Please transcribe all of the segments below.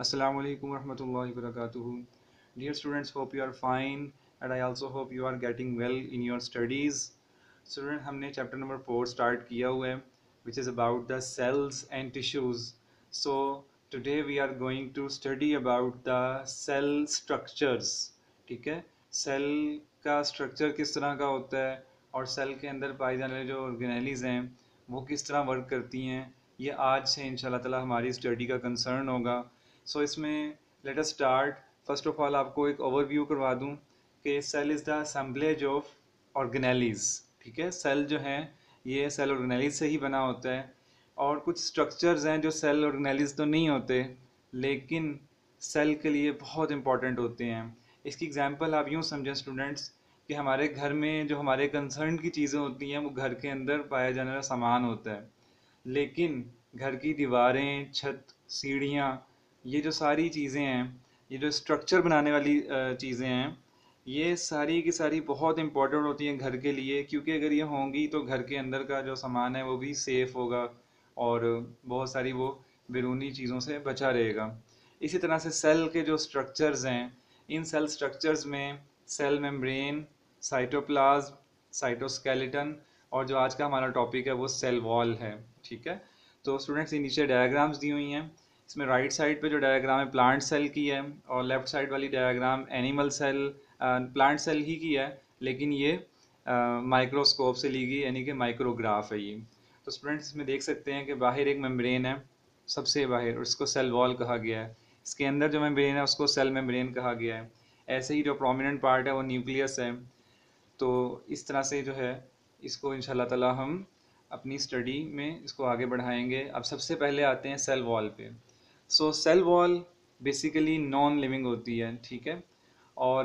Assalamu alaikum warahmatullahi wabarakatuh. Dear students, hope you are fine and I also hope you are getting well in your studies. Student, हमने chapter number 4 start किया हुआ है which is about the cells and tissues. So today we are going to study about the cell structures. ठीक है, cell का structure किस तरह का होता है और सेल के अंदर पाई जाने वाली जो ऑर्गेनेलीज हैं वो किस तरह वर्क करती हैं, ये आज से इंशाल्लाह ताला हमारी स्टडी का कंसर्न होगा. सो इसमें let us start. First of all आपको एक ओवरव्यू करवा दूं कि cell is the assemblage of organelles. ठीक है, सेल जो है ये सेल ऑर्गेनेलीज से ही बना होता है और कुछ स्ट्रक्चर्स हैं जो सेल ऑर्गेनेलीज तो नहीं होते लेकिन सेल के लिए बहुत इंपॉर्टेंट होते हैं. इसकी एग्जांपल आप यूँ समझें स्टूडेंट्स कि हमारे घर में जो हमारे कंसर्न की चीज़ें होती हैं वो घर के अंदर पाया जाने वाला सामान होता है, लेकिन घर की दीवारें, छत, सीढ़ियाँ, ये जो सारी चीज़ें हैं, ये जो स्ट्रक्चर बनाने वाली चीज़ें हैं, ये सारी की सारी बहुत इंपॉर्टेंट होती हैं घर के लिए, क्योंकि अगर ये होंगी तो घर के अंदर का जो सामान है वो भी सेफ़ होगा और बहुत सारी वो बैरूनी चीज़ों से बचा रहेगा. इसी तरह से सेल के जो स्ट्रक्चर्स हैं, इन सेल स्ट्रक्चर्स में सेल मेम्ब्रेन, साइटोप्लाज्म, साइटोस्केलेटन और जो आज का हमारा टॉपिक है वो सेल वॉल है. ठीक है, तो स्टूडेंट्स ये नीचे डायग्राम्स दी हुई हैं. इसमें राइट साइड पे जो डायग्राम है प्लांट सेल की है और लेफ़्ट साइड वाली diagram animal cell, plant cell ही की है, लेकिन ये माइक्रोस्कोप से ली गई यानी कि माइक्रोग्राफ है ये. तो स्टूडेंट्स इसमें देख सकते हैं कि बाहर एक मेम्ब्रेन है, सबसे बाहर, और इसको सेल वॉल कहा गया है. इसके अंदर जो मेम्ब्रेन है उसको सेल मेम्ब्रेन कहा गया है. ऐसे ही जो प्रोमिनेंट पार्ट है वो न्यूक्लियस है. तो इस तरह से जो है इसको इंशाल्लाह ताला हम अपनी स्टडी में इसको आगे बढ़ाएंगे. अब सबसे पहले आते हैं सेल वॉल पे. So cell wall basically non living होती है. ठीक है, और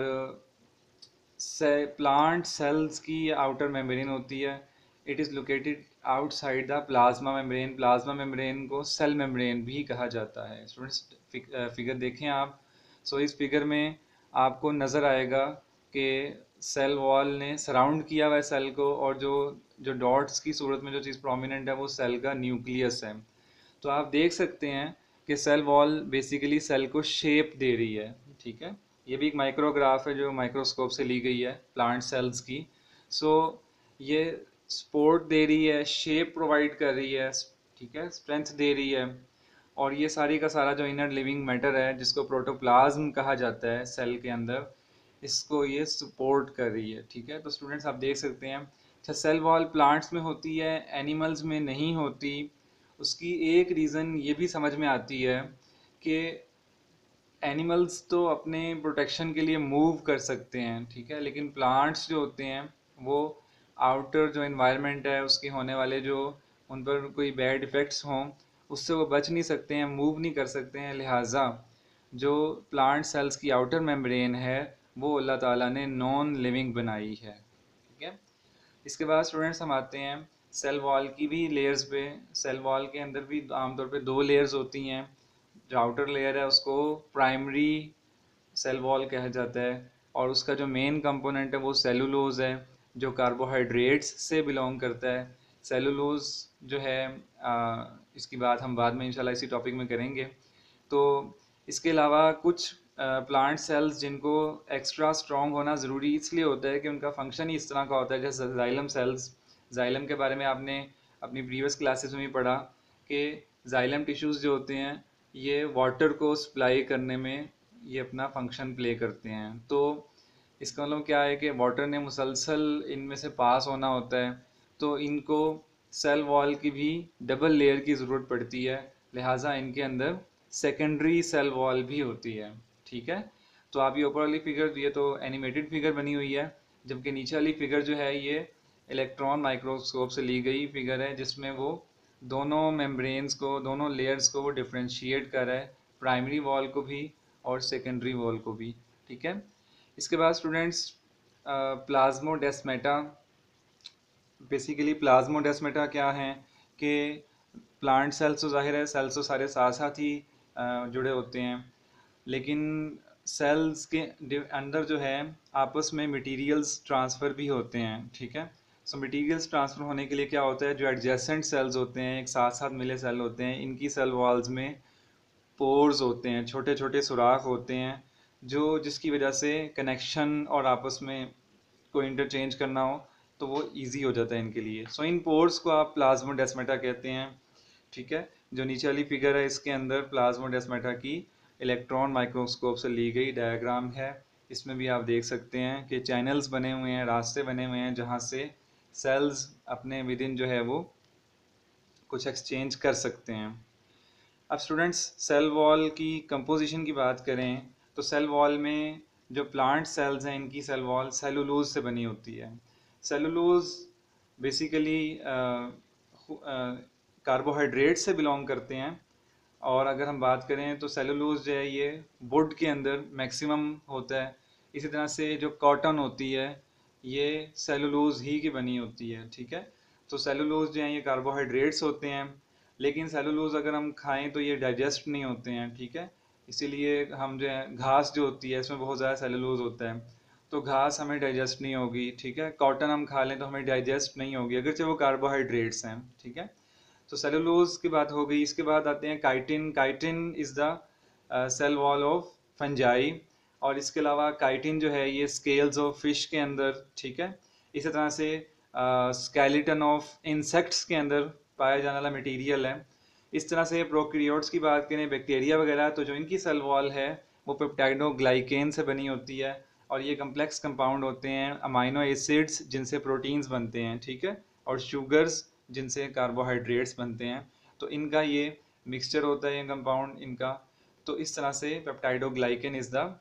प्लांट सेल्स की आउटर मेम्ब्रेन होती है. It is located outside the plasma membrane. Plasma membrane को सेल मेम्ब्रेन भी कहा जाता है. स्टूडेंट्स फिगर देखें आप. सो इस फिगर में आपको नज़र आएगा कि सेल वॉल ने सराउंड किया हुआ है सेल को, और जो जो डॉट्स की सूरत में जो चीज़ प्रोमिनेंट है वो सेल का न्यूक्लियस है. तो आप देख सकते हैं कि सेल वॉल बेसिकली सेल को शेप दे रही है. ठीक है, ये भी एक माइक्रोग्राफ है जो माइक्रोस्कोप से ली गई है प्लांट सेल्स की. सो ये सपोर्ट दे रही है, शेप प्रोवाइड कर रही है, ठीक है, स्ट्रेंथ दे रही है, और ये सारी का सारा जो इनर लिविंग मैटर है जिसको प्रोटोप्लाज्म कहा जाता है सेल के अंदर, इसको ये सपोर्ट कर रही है. ठीक है, तो स्टूडेंट्स आप देख सकते हैं. अच्छा, सेल वॉल प्लांट्स में होती है, एनिमल्स में नहीं होती. उसकी एक रीज़न ये भी समझ में आती है कि एनिमल्स तो अपने प्रोटेक्शन के लिए मूव कर सकते हैं, ठीक है, लेकिन प्लांट्स जो होते हैं वो आउटर जो इन्वायरमेंट है उसके होने वाले जो उन पर कोई बैड इफ़ेक्ट्स हों उससे वो बच नहीं सकते हैं, मूव नहीं कर सकते हैं. लिहाजा जो प्लांट सेल्स की आउटर मेम्ब्रेन है वो अल्लाह ताला ने नॉन लिविंग बनाई है. ठीक है, इसके बाद स्टूडेंट्स हम आते हैं सेल वॉल की भी लेयर्स पे. सेल वॉल के अंदर भी आमतौर पे दो लेयर्स होती हैं. जो आउटर लेयर है उसको प्राइमरी सेल वॉल कहा जाता है और उसका जो मेन कंपोनेंट है वो सेलुलोज है जो कार्बोहाइड्रेट्स से बिलोंग करता है. सेलुलोज जो है इसकी बात हम बाद में इंशाल्लाह इसी टॉपिक में करेंगे. तो इसके अलावा कुछ प्लांट सेल्स जिनको एक्स्ट्रा स्ट्रॉन्ग होना ज़रूरी इसलिए होता है कि उनका फंक्शन ही इस तरह का होता है, जैसे जाइलम सेल्स. जाइलम के बारे में आपने अपनी प्रीवियस क्लासेस में भी पढ़ा कि जाइलम टिश्यूज़ जो होते हैं ये वाटर को सप्लाई करने में ये अपना फंक्शन प्ले करते हैं. तो इसका मतलब क्या है कि वाटर ने मुसलसल इनमें से पास होना होता है, तो इनको सेल वॉल की भी डबल लेयर की ज़रूरत पड़ती है. लिहाजा इनके अंदर सेकेंडरी सेल वॉल भी होती है. ठीक है, तो आप ये ऊपर वाली फिगर, ये तो एनिमेटेड फिगर बनी हुई है, जबकि नीचे वाली फिगर जो है ये इलेक्ट्रॉन माइक्रोस्कोप से ली गई फिगर है जिसमें वो दोनों मेम्ब्रेन्स को, दोनों लेयर्स को वो डिफ्रेंशिएट कर रहा है, प्राइमरी वॉल को भी और सेकेंडरी वॉल को भी. ठीक है, इसके बाद स्टूडेंट्स प्लाज्मोडेस्मेटा. बेसिकली प्लाज्मोडेस्मेटा क्या हैं कि प्लांट सेल्स तो ज़ाहिर है सेल्स तो सारे साथ साथ ही जुड़े होते हैं, लेकिन सेल्स के अंदर जो है आपस में मटेरियल्स ट्रांसफ़र भी होते हैं. ठीक है, सो मटेरियल्स ट्रांसफ़र होने के लिए क्या होता है, जो एडजेसेंट सेल्स होते हैं, एक साथ साथ मिले सेल होते हैं, इनकी सेल वॉल्स में पोर्स होते हैं, छोटे छोटे सुराख होते हैं, जिसकी वजह से कनेक्शन और आपस में कोई इंटरचेंज करना हो तो वो इजी हो जाता है इनके लिए। सो इन पोर्स को आप प्लाज्मोडेस्माटा कहते हैं। ठीक है, जो नीचे वाली फिगर है इसके अंदर प्लाज्मोडेस्माटा की इलेक्ट्रॉन माइक्रोस्कोप से ली गई डायग्राम है। इसमें भी आप देख सकते हैं कि चैनल्स बने हुए हैं, रास्ते बने हुए हैं जहाँ से सेल्स अपने विद इन जो है वो कुछ एक्सचेंज कर सकते हैं। अब स्टूडेंट्स, सेल वॉल की कंपोजिशन की बात करें तो सेल वॉल में जो प्लांट सेल्स हैं इनकी सेल वॉल सेलुलोज से बनी होती है। सेलुलोज बेसिकली कार्बोहाइड्रेट से बिलोंग करते हैं। और अगर हम बात करें तो सेलुलोज जो है ये वुड के अंदर मैक्सिमम होता है। इसी तरह से जो कॉटन होती है ये सेलुलोज ही की बनी होती है। ठीक है, तो सेलुलोज जो है ये कार्बोहाइड्रेट्स होते हैं, लेकिन सेलुलोज अगर हम खाएं तो ये डाइजेस्ट नहीं होते हैं। ठीक है, इसीलिए हम जो है घास जो होती है इसमें बहुत ज़्यादा सेलुलोज होता है, तो घास हमें डाइजेस्ट नहीं होगी। ठीक है, कॉटन हम खा लें तो हमें डाइजेस्ट नहीं होगी अगरचे वो कार्बोहाइड्रेट्स हैं। ठीक है, तो सेलुलोज की बात हो गई। इसके बाद आते हैं chitin. Chitin is the cell wall of fungi. और इसके अलावा काइटिन जो है ये स्केल्स ऑफ फिश के अंदर, ठीक है, इसी तरह से स्केलेटन ऑफ इंसेक्ट्स के अंदर पाया जाने वाला मटेरियल है। इस तरह से प्रोकैरियोट्स की बात करें, बैक्टीरिया वगैरह, तो जो इनकी सेल वॉल है वो पेप्टाइडोग्लाइकेन से बनी होती है और ये कम्प्लेक्स कंपाउंड होते हैं, अमाइनो एसिड्स जिनसे प्रोटीन्स बनते हैं। ठीक है, और शुगर्स जिनसे कार्बोहाइड्रेट्स बनते हैं। तो इनका ये मिक्सचर होता है, ये कंपाउंड इनका। तो इस तरह से peptidoglycan is the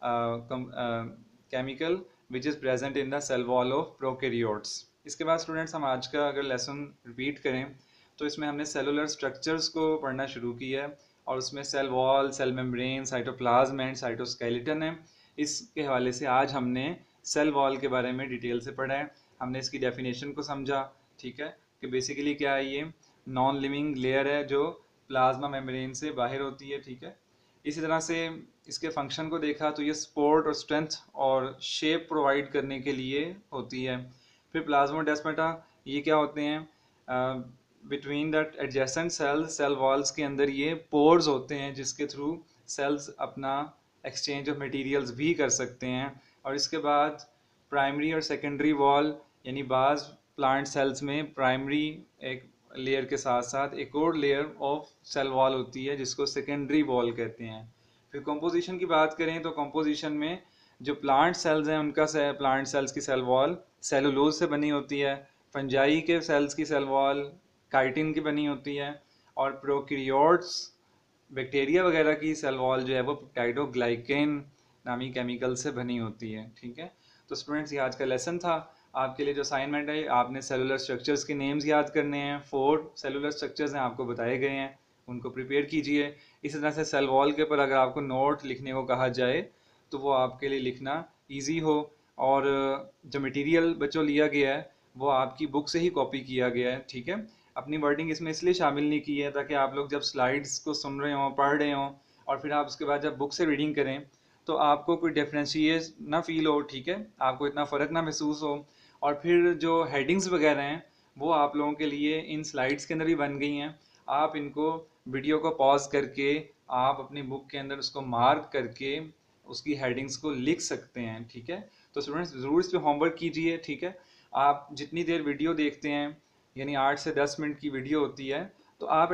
chemical which is present in the cell wall of prokaryotes. इसके बाद स्टूडेंट्स, हम आज का अगर लेसन रिपीट करें तो इसमें हमने सेलुलर स्ट्रक्चर्स को पढ़ना शुरू किया है और उसमें cell wall, cell membrane, cytoplasm and cytoskeleton है। इसके हवाले से आज हमने सेल वॉल के बारे में डिटेल से पढ़ा है। हमने इसकी डेफिनेशन को समझा। ठीक है, कि बेसिकली क्या है, ये नॉन लिविंग लेयर है जो प्लाज्मा मेम्ब्रेन से बाहर होती है। ठीक है, इसी तरह से इसके फंक्शन को देखा तो ये सपोर्ट और स्ट्रेंथ और शेप प्रोवाइड करने के लिए होती है। फिर प्लाज्मोडेस्माटा ये क्या होते हैं, between that adjacent cell walls के अंदर ये पोर्स होते हैं जिसके थ्रू सेल्स अपना एक्सचेंज ऑफ मटेरियल्स भी कर सकते हैं। और इसके बाद प्राइमरी और सेकेंडरी वॉल, यानी बाज प्लांट सेल्स में प्राइमरी एक लेयर के साथ साथ एक और लेयर ऑफ सेल वॉल होती है जिसको सेकेंडरी वॉल कहते हैं। फिर कंपोजिशन की बात करें तो कंपोजिशन में जो प्लांट सेल्स हैं उनका प्लांट सेल्स की सेल वॉल सेलुलोज से बनी होती है। फंजाई के सेल्स की सेल वॉल काइटिन की बनी होती है। और प्रोकैरियोट्स, बैक्टीरिया वगैरह की सेल वॉल जो है वो पेप्टाइडोग्लाइकेन नामी केमिकल से बनी होती है। ठीक है, तो स्टूडेंट्स ये आज का लेसन था। आपके लिए जो असाइनमेंट है, आपने सेलुलर स्ट्रक्चर्स के नेम्स याद करने हैं। 4 सेलुलर स्ट्रक्चर्स हैं आपको बताए गए हैं, उनको प्रिपेयर कीजिए। इसी तरह से सेल वॉल के ऊपर अगर आपको नोट लिखने को कहा जाए तो वो आपके लिए लिखना ईजी हो। और जो मटेरियल बच्चों लिया गया है वो आपकी बुक से ही कॉपी किया गया है। ठीक है, अपनी वर्डिंग इसमें इसलिए शामिल नहीं की है ताकि आप लोग जब स्लाइड्स को सुन रहे हों, पढ़ रहे हों, और फिर आप उसके बाद जब बुक से रीडिंग करें तो आपको कोई डिफ्रेंशिएट ना फील हो। ठीक है, आपको इतना फ़र्क ना महसूस हो। और फिर जो हेडिंग्स वगैरह हैं वो आप लोगों के लिए इन स्लाइड्स के अंदर भी बन गई हैं। आप इनको वीडियो को पॉज करके आप अपनी बुक के अंदर उसको मार्क करके उसकी हेडिंग्स को लिख सकते हैं। ठीक है, तो स्टूडेंट्स ज़रूर इस पर होमवर्क कीजिए। ठीक है, आप जितनी देर वीडियो देखते हैं, यानी 8 से 10 मिनट की वीडियो होती है, तो आप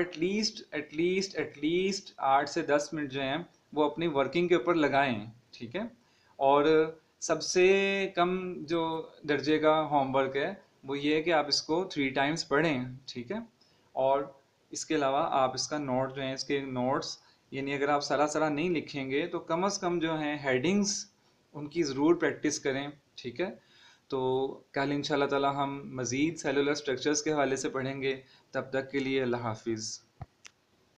एटलीस्ट 8 से 10 मिनट जो हैं वो अपनी वर्किंग के ऊपर लगाएं। ठीक है, और सबसे कम जो दर्जे का होमवर्क है वो ये है कि आप इसको 3 टाइम्स पढ़ें। ठीक है, और इसके अलावा आप इसका नोट जो है, इसके नोट्स, यानी अगर आप सारा नहीं लिखेंगे तो कम से कम जो है हेडिंग्स उनकी ज़रूर प्रैक्टिस करें। ठीक है, तो कल इंशाल्लाह ताला हम मज़ीद सेलुलर स्ट्रक्चर्स के हवाले से पढ़ेंगे। तब तक के लिए अल्लाह हाफिज़।